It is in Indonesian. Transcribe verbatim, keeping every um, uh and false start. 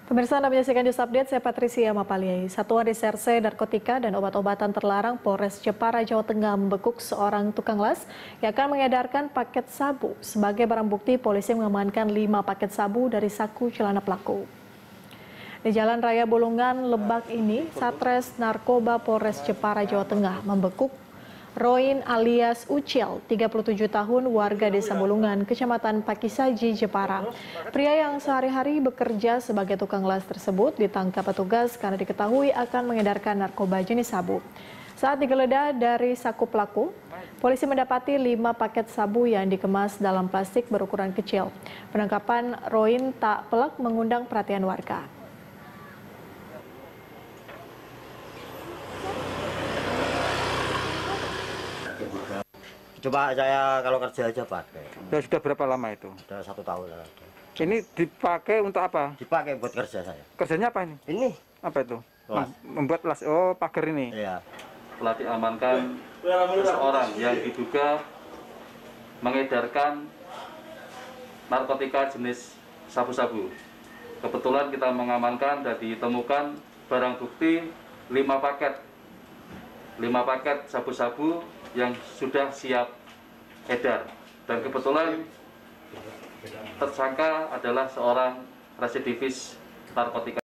Pemirsa, Anda menyaksikan News Update, saya Patricia Mapaliai. Satuan Reserse Narkotika dan Obat-obatan Terlarang Polres Jepara, Jawa Tengah membekuk seorang tukang las yang akan mengedarkan paket sabu. Sebagai barang bukti, polisi mengamankan lima paket sabu dari saku celana pelaku. Di Jalan Raya Bulungan, Lebak ini, Satres Narkoba Polres Jepara, Jawa Tengah membekuk Roin alias Ucil, tiga puluh tujuh tahun, warga Desa Bulungan, Kecamatan Pakisaji, Jepara. Pria yang sehari-hari bekerja sebagai tukang las tersebut ditangkap petugas karena diketahui akan mengedarkan narkoba jenis sabu. Saat digeledah dari saku pelaku, polisi mendapati lima paket sabu yang dikemas dalam plastik berukuran kecil. Penangkapan Roin tak pelak mengundang perhatian warga. Coba saya kalau kerja aja pakai. Ya, sudah berapa lama itu? Sudah satu tahun. Ini dipakai untuk apa? Dipakai buat kerja saya. Kerjanya apa ini? Ini apa itu? las. Membuat las. Oh, pagar ini. Iya. Telah diamankan seseorang yang diduga mengedarkan narkotika jenis sabu-sabu. Kebetulan kita mengamankan dan ditemukan barang bukti lima paket. lima paket sabu-sabu yang sudah siap edar, dan kebetulan tersangka adalah seorang residivis narkotika.